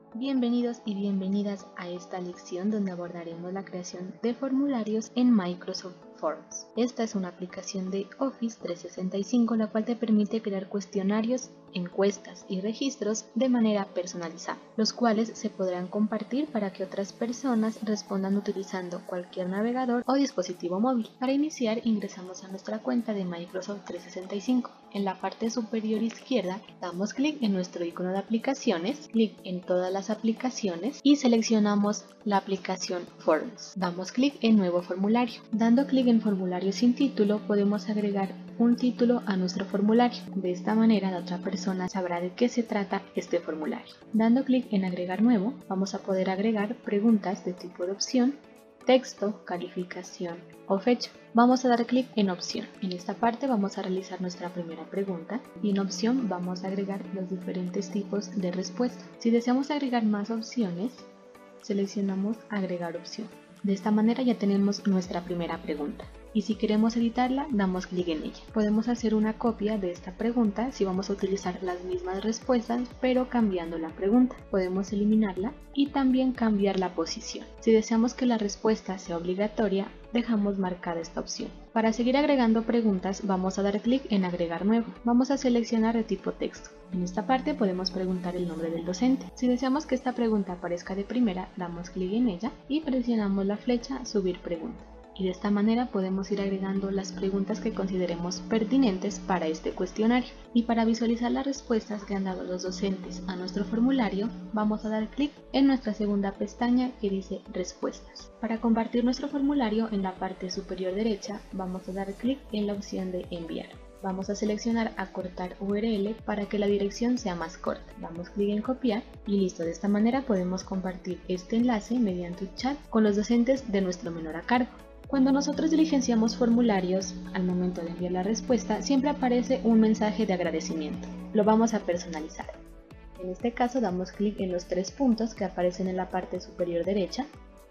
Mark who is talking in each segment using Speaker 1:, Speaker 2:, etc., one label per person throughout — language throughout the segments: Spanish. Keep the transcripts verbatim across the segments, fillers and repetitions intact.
Speaker 1: Bienvenidos y bienvenidas a esta lección donde abordaremos la creación de formularios en Microsoft Forms. Esta es una aplicación de Office trescientos sesenta y cinco la cual te permite crear cuestionarios, encuestas y registros de manera personalizada, los cuales se podrán compartir para que otras personas respondan utilizando cualquier navegador o dispositivo móvil. Para iniciar, ingresamos a nuestra cuenta de Microsoft trescientos sesenta y cinco. En la parte superior izquierda damos clic en nuestro icono de aplicaciones, clic en todas las aplicaciones y seleccionamos la aplicación Forms. Damos clic en nuevo formulario. Dando clic en formulario sin título podemos agregar un título a nuestro formulario. De esta manera la otra persona sabrá de qué se trata este formulario. Dando clic en agregar nuevo vamos a poder agregar preguntas de tipo de opción, texto, calificación o fecha. Vamos a dar clic en opción. En esta parte vamos a realizar nuestra primera pregunta y en opción vamos a agregar los diferentes tipos de respuesta. Si deseamos agregar más opciones, seleccionamos agregar opción. De esta manera ya tenemos nuestra primera pregunta. Y si queremos editarla, damos clic en ella. Podemos hacer una copia de esta pregunta si vamos a utilizar las mismas respuestas, pero cambiando la pregunta. Podemos eliminarla y también cambiar la posición. Si deseamos que la respuesta sea obligatoria, dejamos marcada esta opción. Para seguir agregando preguntas, vamos a dar clic en agregar nuevo. Vamos a seleccionar de tipo texto. En esta parte podemos preguntar el nombre del docente. Si deseamos que esta pregunta aparezca de primera, damos clic en ella y presionamos la flecha subir pregunta. Y de esta manera podemos ir agregando las preguntas que consideremos pertinentes para este cuestionario. Y para visualizar las respuestas que han dado los docentes a nuestro formulario, vamos a dar clic en nuestra segunda pestaña que dice Respuestas. Para compartir nuestro formulario, en la parte superior derecha vamos a dar clic en la opción de Enviar. Vamos a seleccionar Acortar U R L para que la dirección sea más corta. Damos clic en Copiar y listo. De esta manera podemos compartir este enlace mediante un chat con los docentes de nuestro menor a cargo. Cuando nosotros diligenciamos formularios, al momento de enviar la respuesta, siempre aparece un mensaje de agradecimiento. Lo vamos a personalizar. En este caso damos clic en los tres puntos que aparecen en la parte superior derecha,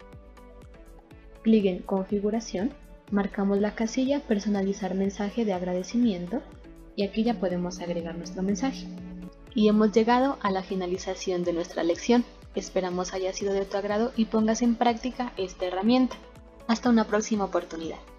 Speaker 1: clic en Configuración, marcamos la casilla Personalizar mensaje de agradecimiento y aquí ya podemos agregar nuestro mensaje. Y hemos llegado a la finalización de nuestra lección. Esperamos haya sido de tu agrado y pongas en práctica esta herramienta. Hasta una próxima oportunidad.